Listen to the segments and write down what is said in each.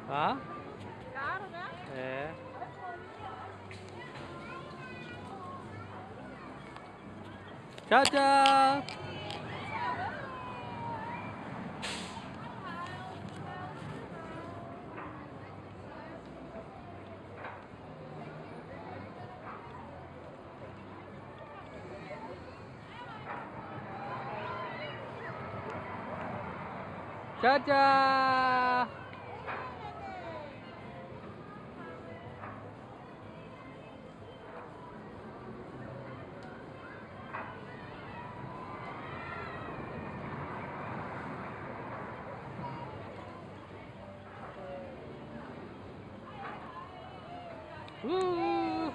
Hã? Caro, né? É. Tchau, tchau. Tchau, tchau. Uh!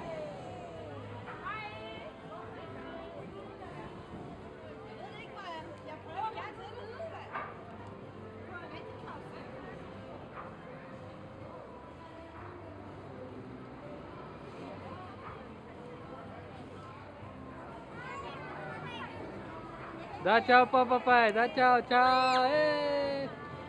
Dá tchau pra papai, dá tchau, tchau. Ei!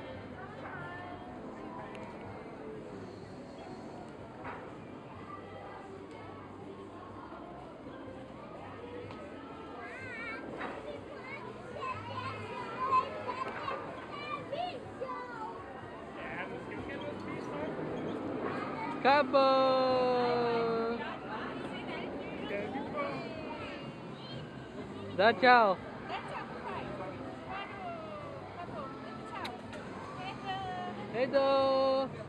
Acabou! Dá tchau. Dá tchau, papai. Parou. Acabou. Dá tchau. Edo!